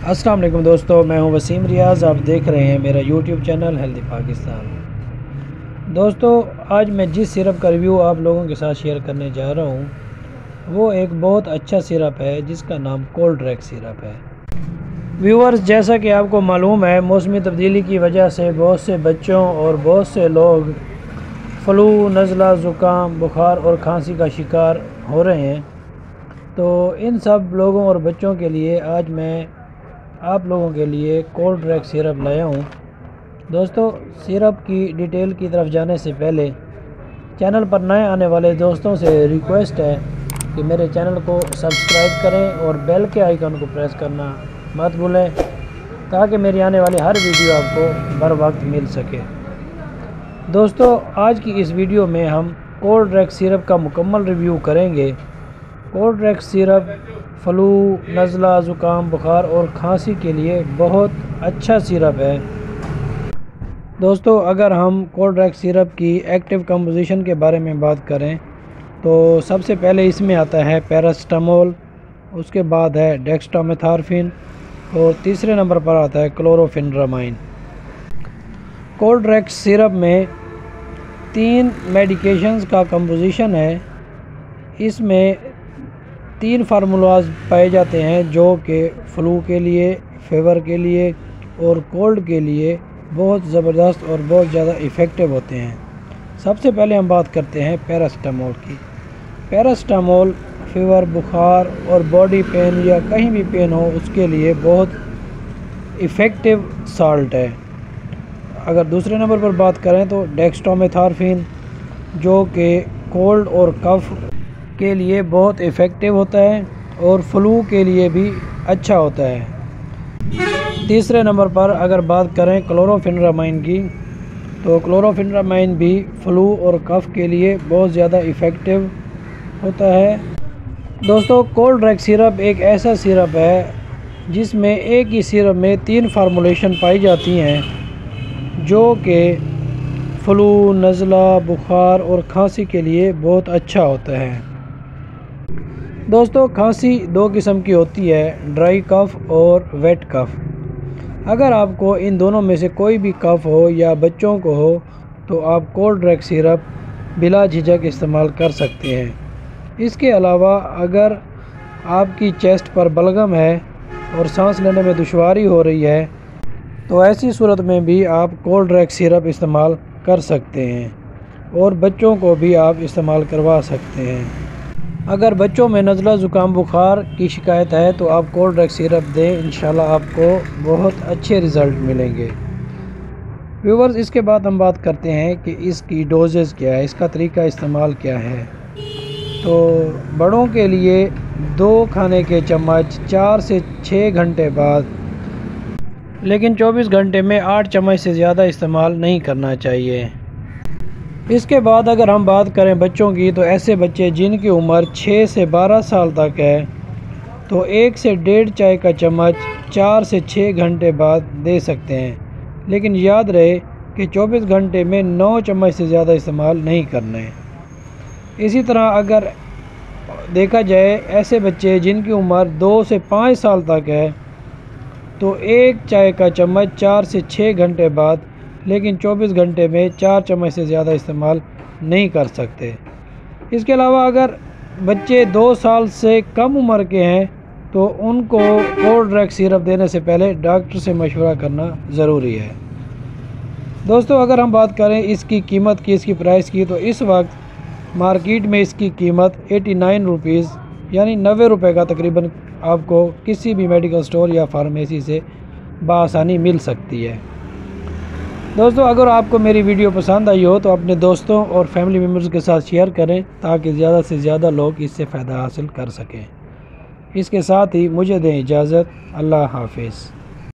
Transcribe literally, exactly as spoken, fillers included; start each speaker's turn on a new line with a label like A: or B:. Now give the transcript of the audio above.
A: अस्सलाम वालेकुम दोस्तों, मैं हूं वसीम रियाज़। आप देख रहे हैं मेरा यूट्यूब चैनल हेल्दी पाकिस्तान। दोस्तों, आज मैं जिस सिरप का रिव्यू आप लोगों के साथ शेयर करने जा रहा हूं वो एक बहुत अच्छा सिरप है जिसका नाम कोल्ड्रेक्स सिरप है। व्यूअर्स, जैसा कि आपको मालूम है, मौसमी तब्दीली की वजह से बहुत से बच्चों और बहुत से लोग फ्लू, नज़ला, ज़ुकाम, बुखार और खांसी का शिकार हो रहे हैं। तो इन सब लोगों और बच्चों के लिए आज मैं आप लोगों के लिए कोल्ड्रेक्स सिरप लाया हूँ। दोस्तों, सिरप की डिटेल की तरफ जाने से पहले चैनल पर नए आने वाले दोस्तों से रिक्वेस्ट है कि मेरे चैनल को सब्सक्राइब करें और बेल के आइकन को प्रेस करना मत भूलें ताकि मेरी आने वाली हर वीडियो आपको बर वक्त मिल सके। दोस्तों, आज की इस वीडियो में हम कोल्ड्रेक्स सिरप का मुकम्मल रिव्यू करेंगे। कोल्ड्रेक्स सिरप फ्लू, नज़ला, ज़ुकाम, बुखार और खांसी के लिए बहुत अच्छा सिरप है। दोस्तों, अगर हम कोल्ड्रेक्स सिरप की एक्टिव कंपोजिशन के बारे में बात करें तो सबसे पहले इसमें आता है पैरास्टामोल, उसके बाद है डेक्स्ट्रामेथार्फिन और तीसरे नंबर पर आता है क्लोरोफेनेरामाइन। कोल्ड्रेक्स सिरप में तीन मेडिकेशंस का कंपोजिशन है। इसमें तीन फार्मूलाज पाए जाते हैं जो कि फ़्लू के लिए, फीवर के लिए और कोल्ड के लिए बहुत ज़बरदस्त और बहुत ज़्यादा इफ़ेक्टिव होते हैं। सबसे पहले हम बात करते हैं पैरास्टामोल की। पैरास्टामोल फीवर, बुखार और बॉडी पेन या कहीं भी पेन हो उसके लिए बहुत इफ़ेक्टिव साल्ट है। अगर दूसरे नंबर पर बात करें तो डेक्स्ट्रामेथार्फिन जो कि कोल्ड और कफ़ के लिए बहुत इफ़ेक्टिव होता है और फ्लू के लिए भी अच्छा होता है। तीसरे नंबर पर अगर बात करें क्लोरोफेनेरामाइन की तो क्लोरोफेनेरामाइन भी फ्लू और कफ़ के लिए बहुत ज़्यादा इफ़ेक्टिव होता है। दोस्तों, कोल्ड्रेक्स सिरप एक ऐसा सिरप है जिसमें एक ही सिरप में तीन फार्मूलेशन पाई जाती हैं जो कि फ्लू, नज़ला, बुखार और खांसी के लिए बहुत अच्छा होता है। दोस्तों, खांसी दो किस्म की होती है, ड्राई कफ़ और वेट कफ़। अगर आपको इन दोनों में से कोई भी कफ़ हो या बच्चों को हो तो आप कोल्ड्रेक्स सिरप बिला झिझक इस्तेमाल कर सकते हैं। इसके अलावा अगर आपकी चेस्ट पर बलगम है और सांस लेने में दुश्वारी हो रही है तो ऐसी सूरत में भी आप कोल्ड्रेक्स सिरप इस्तेमाल कर सकते हैं और बच्चों को भी आप इस्तेमाल करवा सकते हैं। अगर बच्चों में नज़ला, ज़ुकाम, बुखार की शिकायत है तो आप कोल्ड्रेक्स सिरप दें, इंशाल्लाह आपको बहुत अच्छे रिज़ल्ट मिलेंगे। व्यूवर्स, इसके बाद हम बात करते हैं कि इसकी डोजेज़ क्या है, इसका तरीका इस्तेमाल क्या है। तो बड़ों के लिए दो खाने के चम्मच चार से छः घंटे बाद, लेकिन चौबीस घंटे में आठ चम्मच से ज़्यादा इस्तेमाल नहीं करना चाहिए। इसके बाद अगर हम बात करें बच्चों की तो ऐसे बच्चे जिनकी उम्र छः से बारह साल तक है तो एक से डेढ़ चाय का चम्मच चार से छः घंटे बाद दे सकते हैं, लेकिन याद रहे कि चौबीस घंटे में नौ चम्मच से ज़्यादा इस्तेमाल नहीं करना है। इसी तरह अगर देखा जाए ऐसे बच्चे जिनकी उम्र दो से पाँच साल तक है तो एक चाय का चम्मच चार से छः घंटे बाद, लेकिन चौबीस घंटे में चार चम्मच से ज़्यादा इस्तेमाल नहीं कर सकते। इसके अलावा अगर बच्चे दो साल से कम उम्र के हैं तो उनको कोल्ड्रेक्स सिरप देने से पहले डॉक्टर से मशवरा करना ज़रूरी है। दोस्तों, अगर हम बात करें इसकी कीमत की, इसकी प्राइस की, तो इस वक्त मार्केट में इसकी कीमत एटी नाइन रुपीज़ यानी नब्बे रुपये का तकरीबन आपको किसी भी मेडिकल स्टोर या फार्मेसी से बआसानी मिल सकती है। दोस्तों, अगर आपको मेरी वीडियो पसंद आई हो तो अपने दोस्तों और फैमिली मेम्बर्स के साथ शेयर करें ताकि ज़्यादा से ज़्यादा लोग इससे फ़ायदा हासिल कर सकें। इसके साथ ही मुझे दें इजाज़त। अल्लाह हाफिज़।